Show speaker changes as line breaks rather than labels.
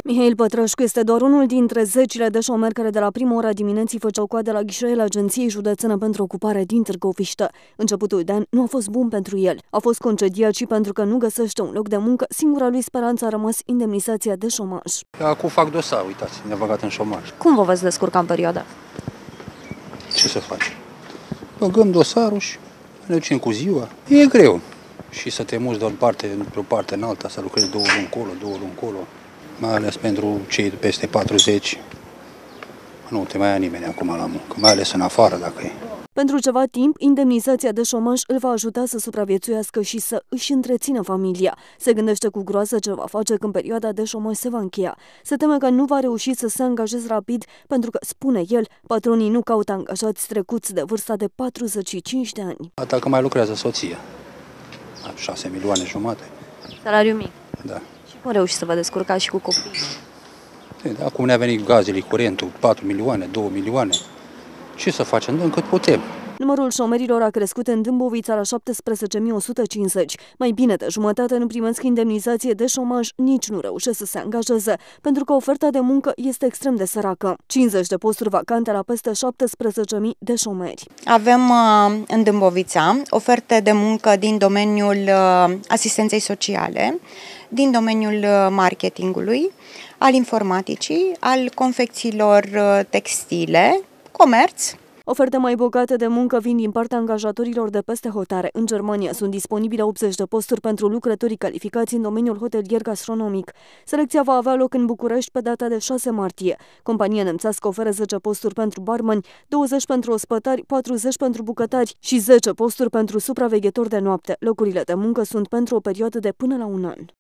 Mihail Pătrășcu este doar unul dintre zecile de șomeri care de la prima ora dimineții făceau coadă la ghișeele Agenției Județene pentru Ocupare din Târgoviște. Începutul de an nu a fost bun pentru el. A fost concediat și pentru că nu găsește un loc de muncă, singura lui speranță a rămas indemnizația de șomaj.
Acum fac dosar, uitați, ne-a băgat în șomaj.
Cum vă veți descurca în perioada?
Ce să facem? Băgăm dosarul și ne ducem cu ziua. E greu. Și să te muți de o parte în alta, să lucrezi 2 luni încolo, 2 luni încolo. Mai ales pentru cei peste 40. Nu te mai ia nimeni acum la muncă, mai ales în afară dacă e.
Pentru ceva timp, indemnizația de șomaj îl va ajuta să supraviețuiască și să își întrețină familia. Se gândește cu groază ce va face când perioada de șomaj se va încheia. Se teme că nu va reuși să se angajeze rapid pentru că, spune el, patronii nu caută angajați trecuți de vârsta de 45 de ani.
Dacă mai lucrează soția, 6 milioane jumate.
Salariu mic.
Da.
Și cum reușiți să vă descurcați și cu copiii?
Acum ne-a venit gazele, curentul, 4 milioane, 2 milioane. Ce să facem? Dăm cât putem.
Numărul șomerilor a crescut în Dâmbovița la 17.150. Mai bine de jumătate nu primesc indemnizație de șomaj, nici nu reușesc să se angajeze, pentru că oferta de muncă este extrem de săracă. 50 de posturi vacante la peste 17.000 de șomeri.
Avem în Dâmbovița oferte de muncă din domeniul asistenței sociale, din domeniul marketingului, al informaticii, al confecțiilor textile, comerț.
Oferte mai bogate de muncă vin din partea angajatorilor de peste hotare. În Germania sunt disponibile 80 de posturi pentru lucrătorii calificați în domeniul hotelier gastronomic. Selecția va avea loc în București pe data de 6 martie. Compania nemțească oferă 10 posturi pentru barmani, 20 pentru ospătari, 40 pentru bucătari și 10 posturi pentru supraveghetori de noapte. Locurile de muncă sunt pentru o perioadă de până la 1 an.